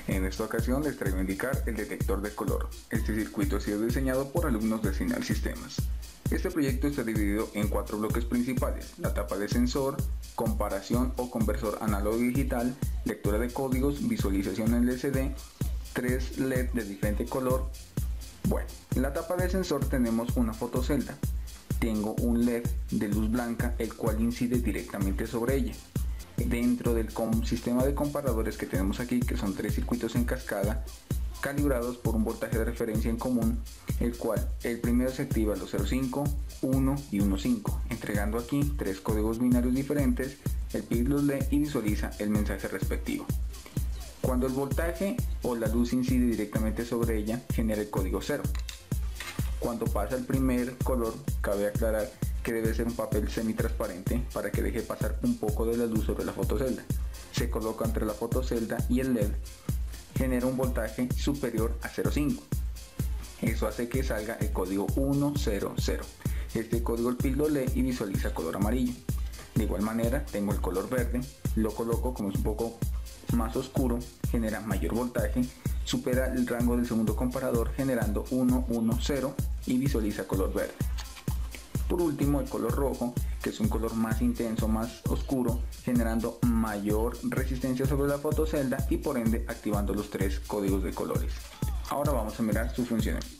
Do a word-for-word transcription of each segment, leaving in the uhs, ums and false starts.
En esta ocasión les traigo a indicar el detector de color. Este circuito ha sido diseñado por alumnos de Signal Sistemas. Este proyecto está dividido en cuatro bloques principales: la tapa de sensor, comparación o conversor análogo digital, lectura de códigos, visualización en L C D, tres L E D de diferente color. Bueno, en la tapa de sensor tenemos una fotocelda. Tengo un L E D de luz blanca, el cual incide directamente sobre ella. Dentro del sistema de comparadores que tenemos aquí, que son tres circuitos en cascada, calibrados por un voltaje de referencia en común, el cual el primero se activa a los cero punto cinco, uno y uno punto cinco, entregando aquí tres códigos binarios diferentes. El P I D los lee y visualiza el mensaje respectivo. Cuando el voltaje o la luz incide directamente sobre ella, genera el código cero. Cuando pasa el primer color, cabe aclarar que debe ser un papel semitransparente para que deje pasar un poco de la luz sobre la fotocelda. Se coloca entre la fotocelda y el L E D, genera un voltaje superior a cero punto cinco. Eso hace que salga el código uno cero cero. Este código el P I D lo lee y visualiza color amarillo. De igual manera tengo el color verde, lo coloco como es un poco más oscuro, genera mayor voltaje, supera el rango del segundo comparador generando uno uno cero y visualiza color verde. Por último, el color rojo, que es un color más intenso, más oscuro, generando mayor resistencia sobre la fotocelda y por ende activando los tres códigos de colores. Ahora vamos a mirar su funcionamiento.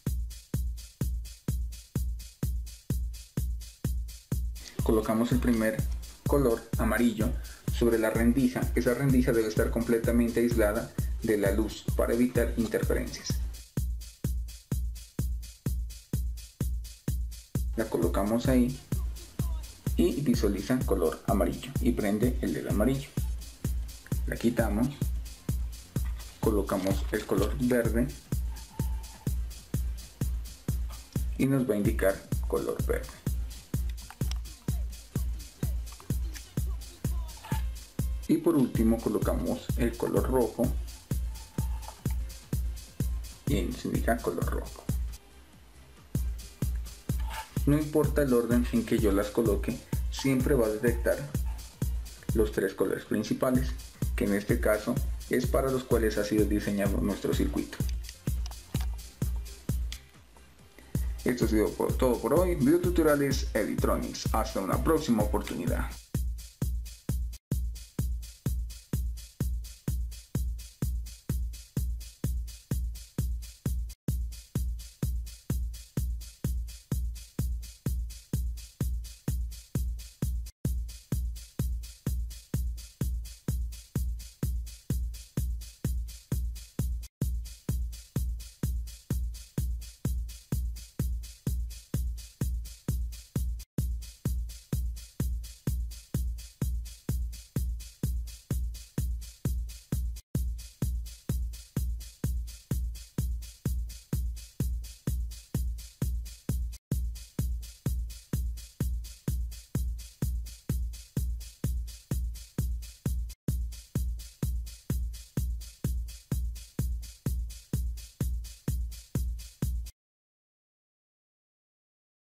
Colocamos el primer color amarillo sobre la rendija. Esa rendija debe estar completamente aislada de la luz para evitar interferencias. La colocamos ahí y visualiza color amarillo y prende el L E D amarillo. La quitamos, colocamos el color verde y nos va a indicar color verde. Y por último colocamos el color rojo y nos indica color rojo. No importa el orden en que yo las coloque, siempre va a detectar los tres colores principales, que en este caso es para los cuales ha sido diseñado nuestro circuito. Esto ha sido todo por hoy. Videotutoriales Editronics. Hasta una próxima oportunidad.